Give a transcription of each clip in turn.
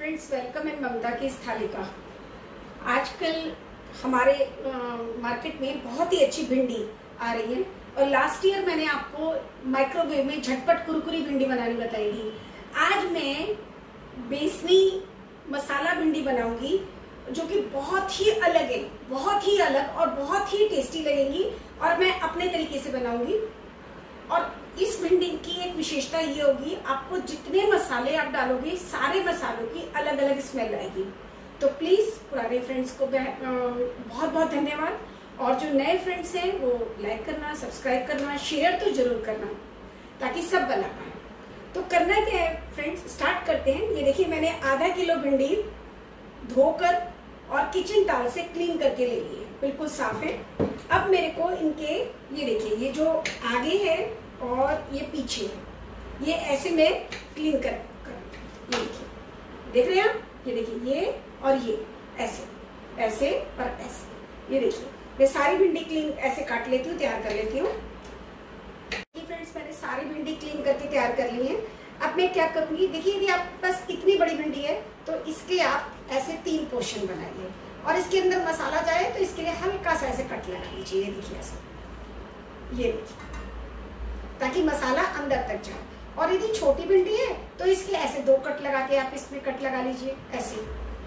Friends, welcome in ममता की इस थाली का। आजकल हमारे मार्केट में बहुत ही अच्छी भिंडी आ रही है और लास्ट ईयर मैंने आपको माइक्रोवेव में झटपट कुरकुरी भिंडी बनानी बताई थी। आज मैं बेसनी मसाला भिंडी बनाऊंगी जो कि बहुत ही अलग है, बहुत ही अलग और बहुत ही टेस्टी लगेंगी और मैं अपने तरीके से बनाऊंगी। और इस भिंडी की एक विशेषता ये होगी, आपको जितने मसाले आप डालोगे सारे मसालों की अलग अलग स्मेल आएगी। तो प्लीज पुराने फ्रेंड्स को बहुत बहुत धन्यवाद और जो नए फ्रेंड्स हैं वो लाइक करना, सब्सक्राइब करना, शेयर तो जरूर करना ताकि सब बना पाए। तो करना क्या है फ्रेंड्स, स्टार्ट करते हैं। ये देखिए मैंने आधा किलो भिंडी धोकर और किचन टॉवल से क्लीन करके ले ली है, बिल्कुल साफ है। अब मेरे को इनके ये देखिए, ये जो आगे है और ये पीछे है, ये ऐसे में क्लीन कर ये देखिए, देख रहे हैं आप, ये देखिए ये और ये ऐसे ऐसे और ऐसे। ये देखिए मैं सारी भिंडी क्लीन ऐसे काट लेती हूँ, तैयार कर लेती हूँ। फ्रेंड्स मैंने सारी भिंडी क्लीन करके तैयार कर ली है। अब मैं क्या करूंगी, देखिए यदि आपके पास इतनी बड़ी भिंडी है तो इसके आप ऐसे 3 पोर्शन बनाइए और इसके अंदर मसाला जाए तो इसके लिए हल्का सा ऐसे कट लगा लीजिए। ये देखिए ऐसे, ये देखिए, ताकि मसाला अंदर तक जाए। और यदि छोटी भिंडी है तो इसके ऐसे 2 कट लगा के आप इसमें कट लगा लीजिए ऐसे।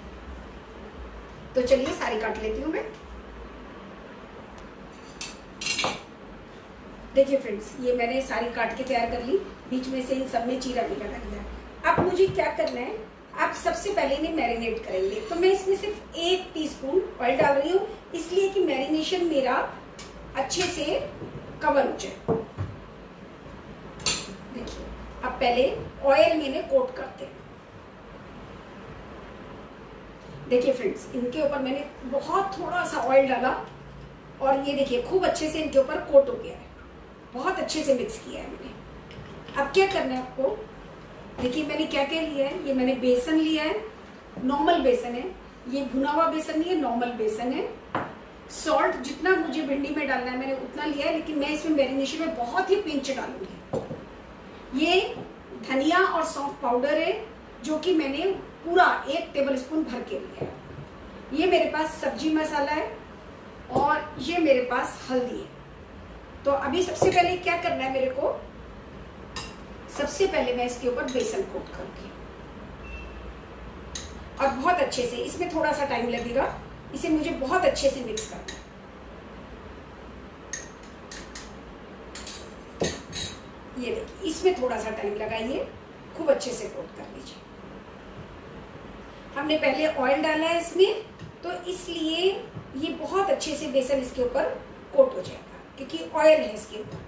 तो चलिए सारी काट लेती हूँ मैं। देखिए फ्रेंड्स, ये मैंने सारी काट के तैयार कर ली, बीच में से इन सब में चीरा भी लगा दिया। अब मुझे क्या करना है, आप सबसे पहले इन्हें मैरिनेट करेंगे। तो मैं इसमें सिर्फ 1 टीस्पून ऑयल डाल रही हूँ, इसलिए कि मैरिनेशन मेरा अच्छे से कवर हो जाए। देखिए अब पहले ऑयल में इन्हें कोट करते हैं। देखिए फ्रेंड्स, इनके ऊपर मैंने बहुत थोड़ा सा ऑयल डाला और ये देखिए खूब अच्छे से इनके ऊपर कोट हो गया है, बहुत अच्छे से मिक्स किया है मैंने। अब क्या करना है आपको, देखिए मैंने क्या क्या लिया है। ये मैंने बेसन लिया है, नॉर्मल बेसन है, ये भुना हुआ बेसन नहीं है, नॉर्मल बेसन है। सॉल्ट जितना मुझे भिंडी में डालना है मैंने उतना लिया है, लेकिन मैं इसमें मैरिनेशन में बहुत ही पिंच डालूंगी। ये धनिया और सौंफ पाउडर है जो कि मैंने पूरा 1 टेबलस्पून भर के लिया है। ये मेरे पास सब्जी मसाला है और ये मेरे पास हल्दी है। तो अभी सबसे पहले क्या करना है मेरे को, सबसे पहले मैं इसके ऊपर बेसन कोट करूंगी और बहुत अच्छे से, इसमें थोड़ा सा टाइम लगेगा, इसे मुझे बहुत अच्छे से मिक्स करना है। ये देखिए इसमें थोड़ा सा टाइम लगाइए, खूब अच्छे से कोट कर लीजिए। हमने पहले ऑयल डाला है इसमें, तो इसलिए ये बहुत अच्छे से बेसन इसके ऊपर कोट हो जाएगा क्योंकि ऑयल है इसके ऊपर।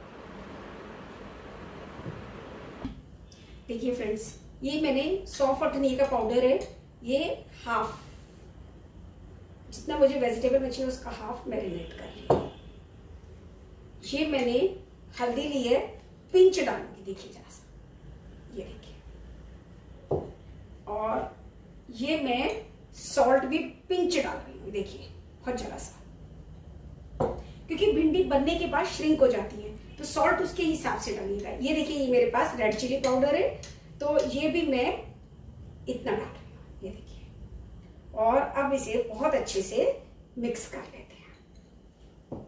देखिए फ्रेंड्स, ये मैंने सौंफ और धनिया का पाउडर है, ये हाफ, जितना मुझे वेजिटेबल में चाहिए उसका हाफ मैरिनेट कर लिया। ये मैंने हल्दी ली है, पिंच डालूंगी, देखिए जरा सा, ये देखिए। और ये मैं सॉल्ट भी पिंच डाल रही हूँ, देखिए बहुत जरा सा, क्योंकि भिंडी बनने के बाद श्रिंक हो जाती है तो सॉल्ट उसके हिसाब से डालिएगा। ये देखिए ये मेरे पास रेड चिली पाउडर है, तो ये भी मैं इतना डाल रही हूँ, ये देखिए। और अब इसे बहुत अच्छे से मिक्स कर लेते हैं।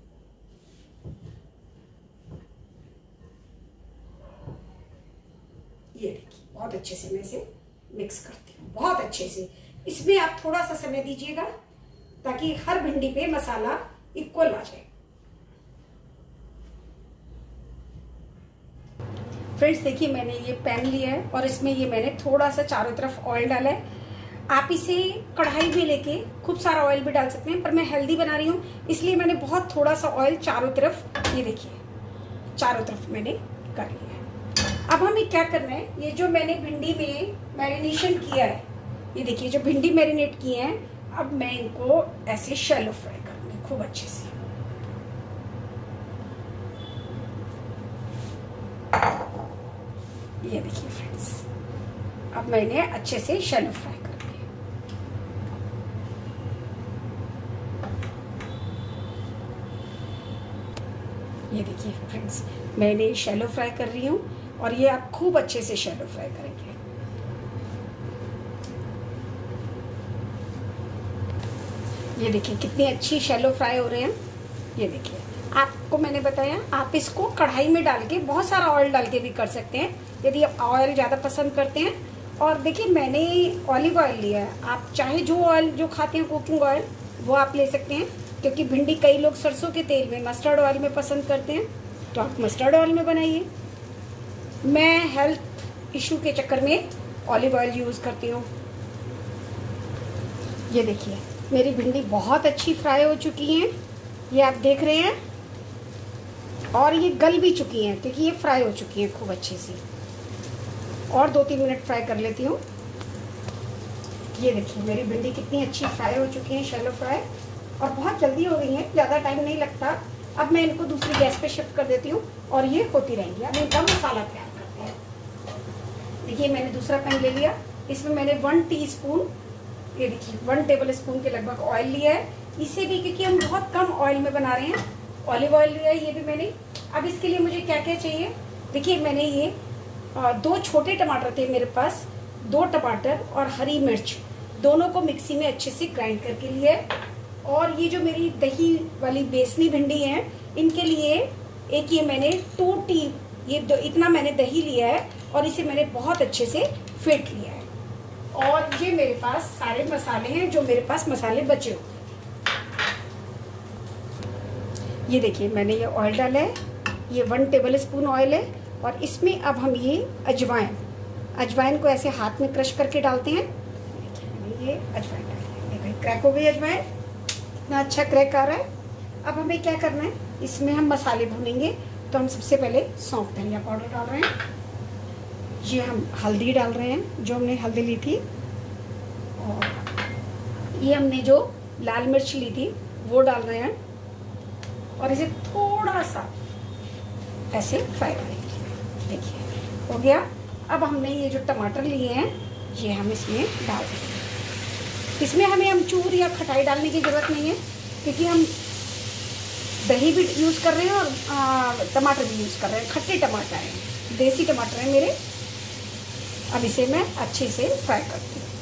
ये देखिए बहुत अच्छे से मैं इसे मिक्स करती हूँ, बहुत अच्छे से। इसमें आप थोड़ा सा समय दीजिएगा ताकि हर भिंडी पे मसाला इक्वल आ जाए। फ्रेंड्स देखिए मैंने ये पैन लिया है और इसमें ये मैंने थोड़ा सा चारों तरफ ऑयल डाला है। आप इसे कढ़ाई में लेके खूब सारा ऑयल भी डाल सकते हैं, पर मैं हेल्दी बना रही हूँ इसलिए मैंने बहुत थोड़ा सा ऑयल चारों तरफ, ये देखिए चारों तरफ मैंने कर लिया है। अब हमें क्या करना है, ये जो मैंने भिंडी में मैरिनेशन किया है, ये देखिए जो भिंडी मैरिनेट किए हैं, अब मैं इनको ऐसे शैलो फ्राई करूंगी खूब अच्छे से। ये देखिए फ्रेंड्स, अब मैंने अच्छे से शैलो फ्राई कर लिया। ये देखिए फ्रेंड्स, मैंने शैलो फ्राई कर रही हूँ और ये आप खूब अच्छे से शैलो फ्राई करेंगे। ये देखिए कितनी अच्छी शैलो फ्राई हो रहे हैं। ये देखिए, आपको मैंने बताया आप इसको कढ़ाई में डाल के बहुत सारा ऑयल डाल के भी कर सकते हैं यदि आप ऑयल ज़्यादा पसंद करते हैं। और देखिए मैंने ऑलिव ऑयल लिया है, आप चाहे जो ऑयल जो खाते हैं कुकिंग ऑयल वो आप ले सकते हैं, क्योंकि भिंडी कई लोग सरसों के तेल में मस्टर्ड ऑयल में पसंद करते हैं, तो आप मस्टर्ड ऑयल में बनाइए। मैं हेल्थ इशू के चक्कर में ऑलिव ऑयल यूज़ करती हूँ। ये देखिए मेरी भिंडी बहुत अच्छी फ्राई हो चुकी हैं, ये आप देख रहे हैं, और ये गल भी चुकी हैं क्योंकि ये फ्राई हो चुकी हैं खूब अच्छे से। और 2-3 मिनट फ्राई कर लेती हूँ। ये देखिए मेरी भिंडी कितनी अच्छी फ्राई हो चुकी है, शैलो फ्राई, और बहुत जल्दी हो गई है, ज़्यादा टाइम नहीं लगता। अब मैं इनको दूसरी गैस पे शिफ्ट कर देती हूँ और ये होती रहेंगी। अब इनका मसाला तैयार करते हैं। देखिए मैंने दूसरा पैन ले लिया, इसमें मैंने 1 टीस्पून, ये देखिए 1 टेबल स्पून के लगभग ऑयल लिया है। इसे भी क्योंकि हम बहुत कम ऑयल में बना रहे हैं, ऑलिव ऑयल लिया है ये भी मैंने। अब इसके लिए मुझे क्या क्या चाहिए, देखिए मैंने ये 2 छोटे टमाटर थे मेरे पास, 2 टमाटर और हरी मिर्च, दोनों को मिक्सी में अच्छे से ग्राइंड करके लिया है। और ये जो मेरी दही वाली बेसनी भिंडी है, इनके लिए एक ये मैंने 2 टी इतना मैंने दही लिया है और इसे मैंने बहुत अच्छे से फेंट लिया है। और ये मेरे पास सारे मसाले हैं जो मेरे पास मसाले बचे हुए। ये देखिए मैंने ये ऑयल डाला है, ये 1 टेबल स्पून ऑयल है, और इसमें अब हम ये अजवाइन को ऐसे हाथ में क्रश करके डालते हैं। ये अजवाइन डालिए, क्रैक हो गई अजवाइन, इतना अच्छा क्रैक आ रहा है। अब हमें क्या करना है, इसमें हम मसाले भूनेंगे। तो हम सबसे पहले सौंफ धनिया पाउडर डाल रहे हैं, ये हम हल्दी डाल रहे हैं जो हमने हल्दी ली थी, और ये हमने जो लाल मिर्च ली थी वो डाल रहे हैं, और इसे थोड़ा सा ऐसे फ्राई करेंगे। देखिए हो गया। अब हमने ये जो टमाटर लिए हैं ये हम इसमें डाल देंगे। इसमें हमें अमचूर या खटाई डालने की ज़रूरत नहीं है, क्योंकि हम दही भी यूज़ कर रहे हैं और टमाटर भी यूज़ कर रहे हैं। खट्टे टमाटर हैं, देसी टमाटर हैं मेरे। अब इसे मैं अच्छे से फ्राई करती हूँ।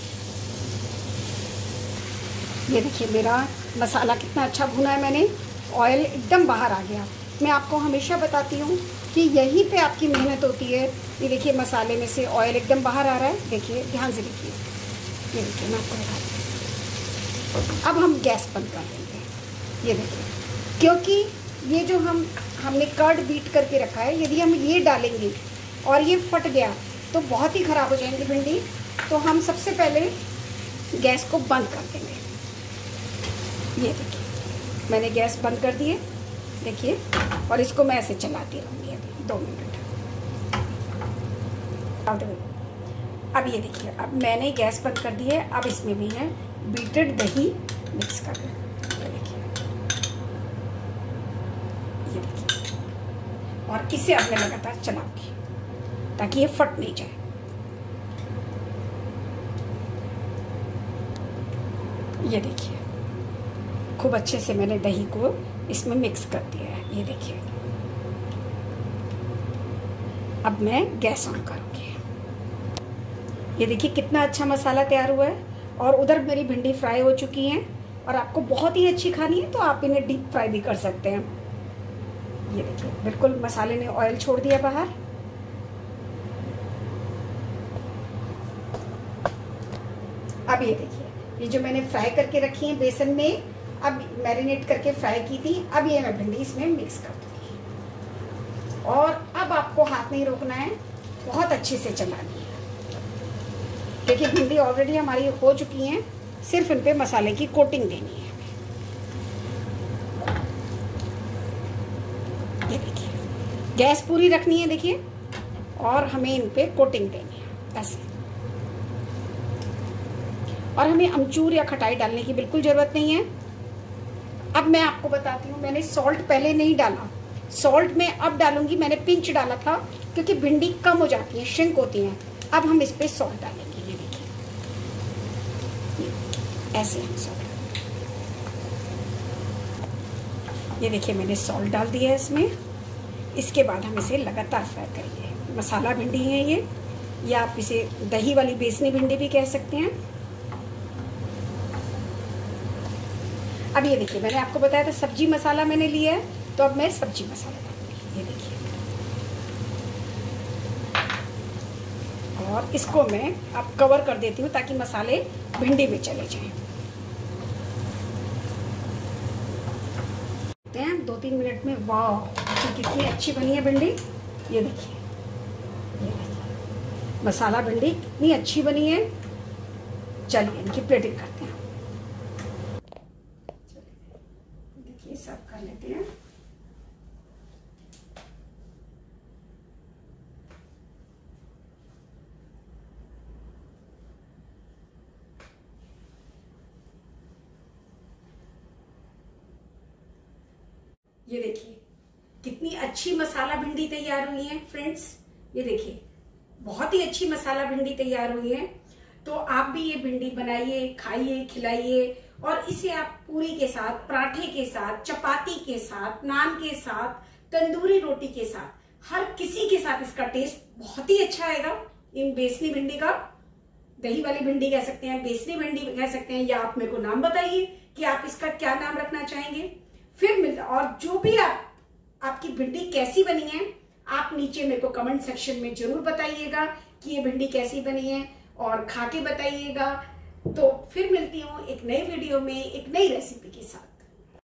ये देखिए मेरा मसाला कितना अच्छा भुना है मैंने, ऑयल एकदम बाहर आ गया। मैं आपको हमेशा बताती हूँ कि यहीं पे आपकी मेहनत होती है। ये देखिए मसाले में से ऑयल एकदम बाहर आ रहा है, देखिए ध्यान से देखिए। ये देखिए मैं आपको बताती हूँ। अब हम गैस बंद कर देंगे। ये देखिए, क्योंकि ये जो हमने कर्ड बीट करके रखा है, यदि हम ये डालेंगे और ये फट गया तो बहुत ही ख़राब हो जाएंगी भिंडी। तो हम सबसे पहले गैस को बंद कर देंगे। ये देखिए मैंने गैस बंद कर दी है, देखिए, और इसको मैं ऐसे चलाती रहूँगी अभी 2 मिनट। अब ये देखिए, अब मैंने गैस बंद कर दी है। अब इसमें भी है बीटेड दही मिक्स कर रहे हैं। ये देखिए, और इसे अब मैं लगातार चलाऊंगी ताकि ये फट नहीं जाए। ये देखिए खूब अच्छे से मैंने दही को इसमें मिक्स कर दिया है। ये देखिए अब मैं गैस ऑन करूँगी। ये देखिए कितना अच्छा मसाला तैयार हुआ है, और उधर मेरी भिंडी फ्राई हो चुकी हैं। और आपको बहुत ही अच्छी खानी है तो आप इन्हें डीप फ्राई भी कर सकते हैं। ये देखिए बिल्कुल मसाले ने ऑयल छोड़ दिया बाहर। अब ये देखिए, ये जो मैंने फ्राई करके रखी है बेसन में, अब मैरिनेट करके फ्राई की थी, अब ये मैं भिंडी इसमें मिक्स कर दूंगी। और अब आपको हाथ नहीं रोकना है, बहुत अच्छे से चलानी है। देखिए भिंडी ऑलरेडी हमारी हो चुकी हैं, सिर्फ इन पे मसाले की कोटिंग देनी है। ये देखिए गैस पूरी रखनी है, देखिए, और हमें इन पे कोटिंग देनी है ऐसे। और हमें अमचूर या खटाई डालने की बिल्कुल ज़रूरत नहीं है। अब मैं आपको बताती हूँ, मैंने सॉल्ट पहले नहीं डाला, सॉल्ट मैं अब डालूंगी। मैंने पिंच डाला था क्योंकि भिंडी कम हो जाती है, श्रिंक होती हैं। अब हम इस पे सॉल्ट डालेंगे। ये देखिए ऐसे हम सॉल्ट, ये देखिए मैंने सॉल्ट डाल दिया है इसमें। इसके बाद हम इसे लगातार फ्राई करेंगे। मसाला भिंडी है ये, या आप इसे दही वाली बेसनी भिंडी भी कह सकते हैं। अब ये देखिए, मैंने आपको बताया था सब्जी मसाला मैंने लिया है, तो अब मैं सब्जी मसाला डालूंगी। ये देखिए, और इसको मैं अब कवर कर देती हूँ ताकि मसाले भिंडी में चले जाएं। 2-3 मिनट में। वाह, कितनी अच्छी बनी है भिंडी। ये देखिए, मसाला भिंडी कितनी अच्छी बनी है। चलिए इनकी प्लेटिंग करते हैं। देखिए, सब कर लेते हैं। ये देखिए कितनी अच्छी मसाला भिंडी तैयार हुई है फ्रेंड्स। ये देखिए, बहुत ही अच्छी मसाला भिंडी तैयार हुई है। तो आप भी ये भिंडी बनाइए, खाइए, खिलाइए, और इसे आप पूरी के साथ, पराठे के साथ, चपाती के साथ, नान के साथ, तंदूरी रोटी के साथ, हर किसी के साथ इसका टेस्ट बहुत ही अच्छा आएगा। इन बेसनी भिंडी का, दही वाली भिंडी कह सकते हैं, बेसनी भिंडी कह सकते हैं, या आप मेरे को नाम बताइए कि आप इसका क्या नाम रखना चाहेंगे। फिर मिलता, और जो भी आपकी भिंडी कैसी बनी है, आप नीचे मेरे को कमेंट सेक्शन में जरूर बताइएगा कि ये भिंडी कैसी बनी है, और खा के बताइएगा। तो फिर मिलती हूँ एक नई वीडियो में एक नई रेसिपी के साथ।